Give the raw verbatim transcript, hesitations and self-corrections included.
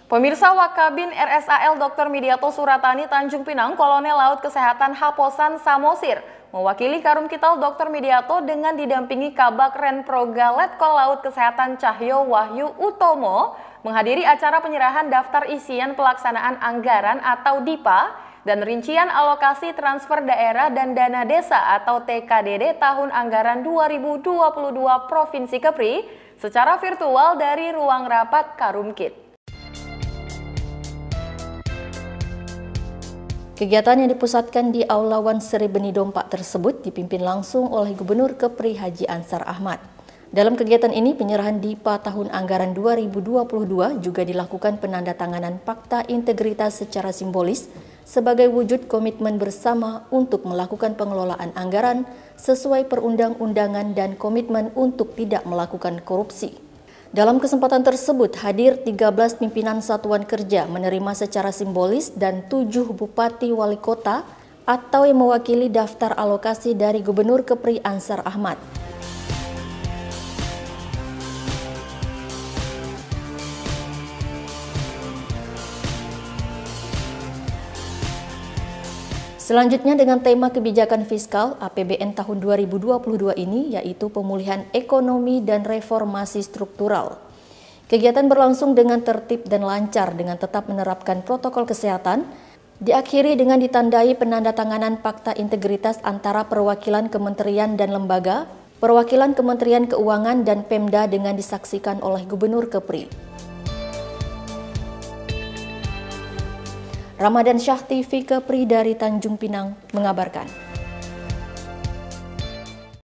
Pemirsa, Wakabin R S A L Doktor Midiato Suratani Tanjung Pinang, Kolonel Laut Kesehatan Haposan Samosir, mewakili Karum Kital Doktor Midiato dengan didampingi Kabak Renproga Letkol Laut Kesehatan Cahyo Wahyu Utomo, menghadiri acara penyerahan daftar isian pelaksanaan anggaran atau D I P A dan rincian alokasi transfer daerah dan dana desa atau T K D D tahun anggaran dua ribu dua puluh dua Provinsi Kepri secara virtual dari ruang rapat Karumkit. Kegiatan yang dipusatkan di Aula Wan Sri Beni Dompak tersebut dipimpin langsung oleh Gubernur Kepri Haji Ansar Ahmad. Dalam kegiatan ini, penyerahan D I P A tahun anggaran dua ribu dua puluh dua juga dilakukan penandatanganan Fakta Integritas secara simbolis sebagai wujud komitmen bersama untuk melakukan pengelolaan anggaran sesuai perundang-undangan dan komitmen untuk tidak melakukan korupsi. Dalam kesempatan tersebut, hadir tiga belas pimpinan satuan kerja menerima secara simbolis dan tujuh bupati wali kota atau yang mewakili daftar alokasi dari Gubernur Kepri Ansar Ahmad. Selanjutnya dengan tema kebijakan fiskal A P B N tahun dua ribu dua puluh dua ini yaitu pemulihan ekonomi dan reformasi struktural. Kegiatan berlangsung dengan tertib dan lancar dengan tetap menerapkan protokol kesehatan, diakhiri dengan ditandai penandatanganan Fakta Integritas antara perwakilan kementerian dan lembaga, perwakilan Kementerian Keuangan dan Pemda dengan disaksikan oleh Gubernur Kepri. Ramadan Syah T V Kepri dari Tanjung Pinang mengabarkan.